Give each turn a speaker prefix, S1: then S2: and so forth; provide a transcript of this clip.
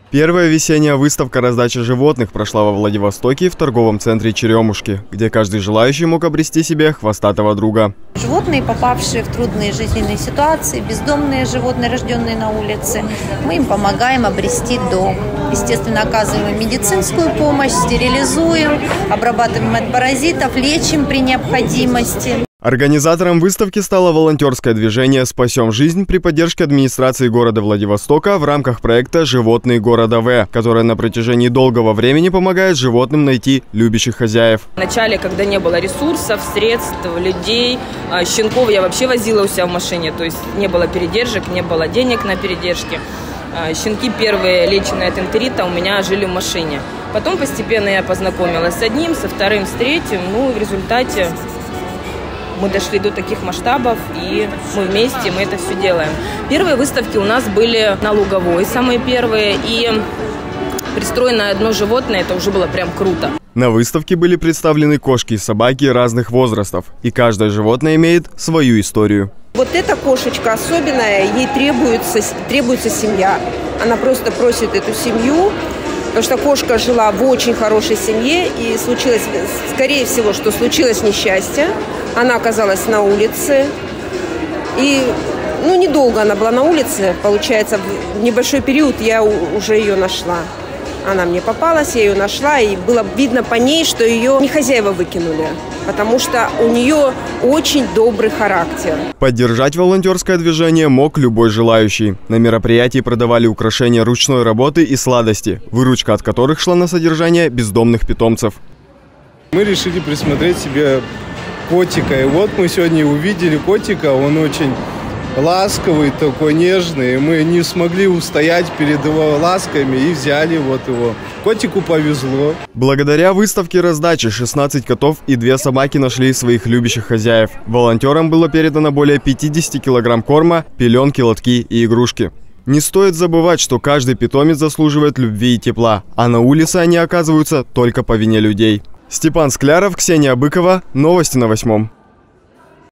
S1: Первая весенняя выставка раздачи животных прошла во Владивостоке в торговом центре «Черемушки», где каждый желающий мог обрести себе хвостатого друга.
S2: Животные, попавшие в трудные жизненные ситуации, бездомные животные, рожденные на улице, мы им помогаем обрести дом. Естественно, оказываем медицинскую помощь, стерилизуем, обрабатываем от паразитов, лечим при необходимости.
S1: Организатором выставки стало волонтерское движение «Спасем жизнь» при поддержке администрации города Владивостока в рамках проекта «Животные города В», которое на протяжении долгого времени помогает животным найти любящих хозяев.
S3: В начале, когда не было ресурсов, средств, людей, щенков я вообще возила у себя в машине, то есть не было передержек, не было денег на передержки. Щенки первые, леченные от энтерита, у меня жили в машине. Потом постепенно я познакомилась с одним, со вторым, с третьим, в результате мы дошли до таких масштабов, и мы вместе, мы это все делаем. Первые выставки у нас были на Луговой, самые первые, и пристроенное одно животное, это уже было прям круто.
S1: На выставке были представлены кошки и собаки разных возрастов, и каждое животное имеет свою историю.
S4: Вот эта кошечка особенная, ей требуется семья. Она просто просит эту семью, потому что кошка жила в очень хорошей семье, и случилось, скорее всего, что случилось несчастье. Она оказалась на улице, и недолго она была на улице, получается, в небольшой период я уже ее нашла. Она мне попалась, я ее нашла, и было видно по ней, что ее не хозяева выкинули, потому что у нее очень добрый характер.
S1: Поддержать волонтерское движение мог любой желающий. На мероприятии продавали украшения ручной работы и сладости, выручка от которых шла на содержание бездомных питомцев.
S5: Мы решили присмотреть себе котика, и вот мы сегодня увидели котика, он очень ласковый, такой нежный. Мы не смогли устоять перед его ласками и взяли вот его. Котику повезло.
S1: Благодаря выставке раздачи 16 котов и 2 собаки нашли своих любящих хозяев. Волонтерам было передано более 50 килограмм корма, пеленки, лотки и игрушки. Не стоит забывать, что каждый питомец заслуживает любви и тепла, а на улице они оказываются только по вине людей. Степан Скляров, Ксения Быкова. Новости на 8.